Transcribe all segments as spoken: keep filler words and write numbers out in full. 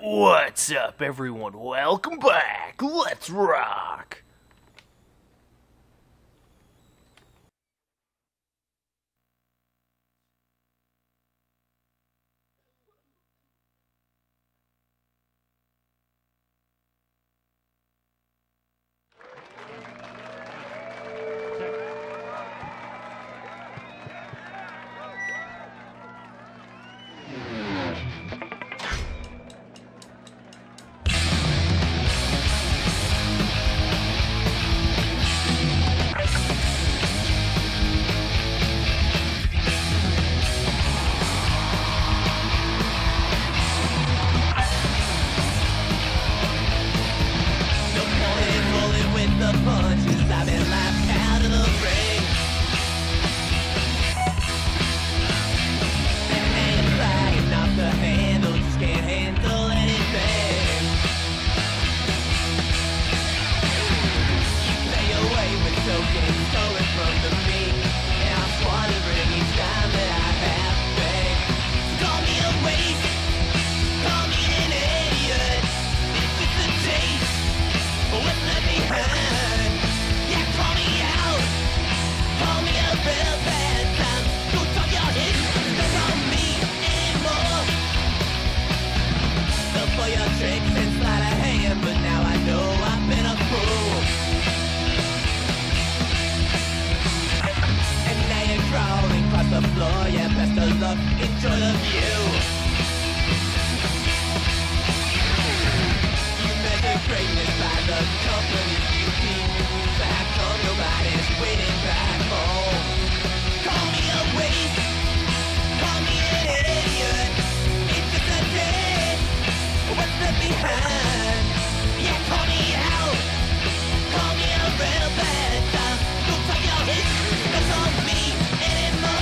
What's up, everyone? Welcome back. Let's rock. The floor, yeah, best of luck, enjoy the view. You measure greatness by the company you keep. Back home, nobody's waiting back home. Call me a waste, call me an idiot. It's just a day, what's left behind? Yeah, call me out, call me a real bad time. Don't talk your hits, don't call me anymore.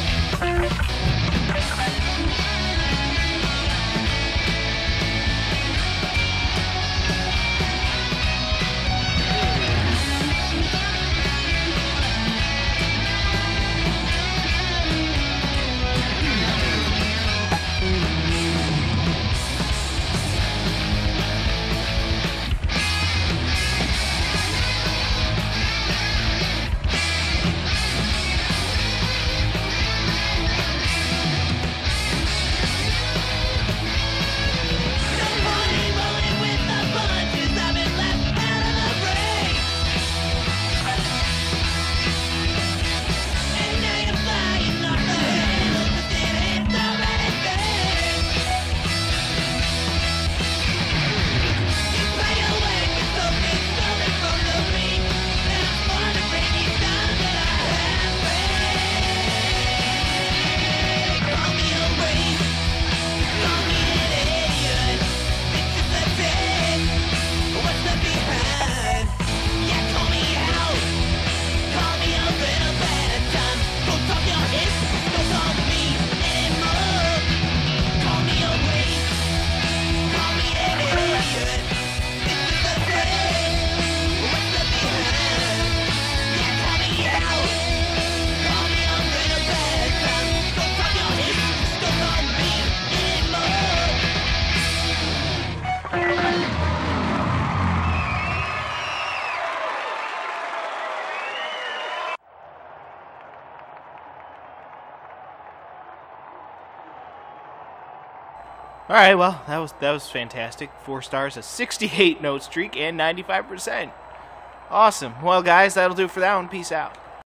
All right, well, that was that was fantastic. Four stars, a sixty-eight note streak, and ninety-five percent. Awesome. Well, guys, that'll do it for that one. Peace out.